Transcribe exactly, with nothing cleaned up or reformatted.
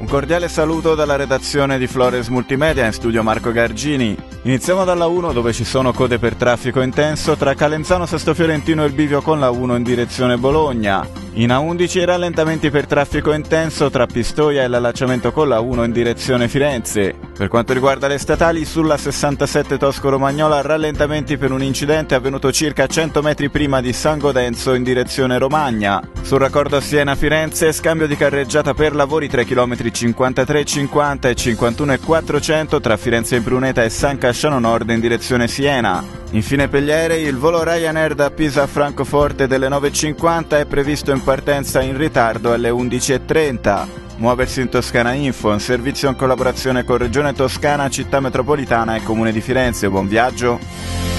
cordiale saluto dalla redazione di Flores Multimedia, in studio Marco Gargini. Iniziamo dalla uno, dove ci sono code per traffico intenso tra Calenzano Sesto Fiorentino e il bivio con la uno in direzione Bologna. In A undici rallentamenti per traffico intenso tra Pistoia e l'allacciamento con la uno in direzione Firenze. Per quanto riguarda le statali, sulla sessantasette Tosco-Romagnola rallentamenti per un incidente avvenuto circa cento metri prima di San Godenzo in direzione Romagna. Sul raccordo Siena-Firenze, scambio di carreggiata per lavori tra i chilometri cinquantatré cinquanta e cinquantuno quattrocento tra Firenze Impruneta e San Casciano Nord in direzione Siena. Infine per gli aerei, il volo Ryanair da Pisa a Francoforte delle nove e cinquanta è previsto in partenza in ritardo alle undici e trenta. Muoversi in Toscana Info, un servizio in collaborazione con Regione Toscana, Città Metropolitana e Comune di Firenze. Buon viaggio!